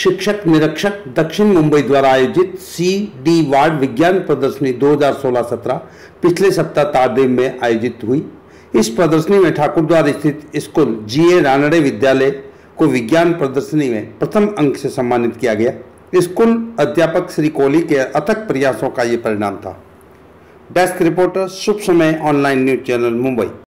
शिक्षक निरीक्षक दक्षिण मुंबई द्वारा आयोजित सी.डी. वार्ड विज्ञान प्रदर्शनी 2016-17 पिछले सप्ताह तारदेव में आयोजित हुई। इस प्रदर्शनी में ठाकुरद्वार स्थित स्कूल जी.ए. रानड़े विद्यालय को विज्ञान प्रदर्शनी में प्रथम अंक से सम्मानित किया गया। स्कूल अध्यापक श्री कोहली के अथक प्रयासों का ये परिणाम था। डेस्क रिपोर्टर, शुभ समय ऑनलाइन न्यूज चैनल, मुंबई।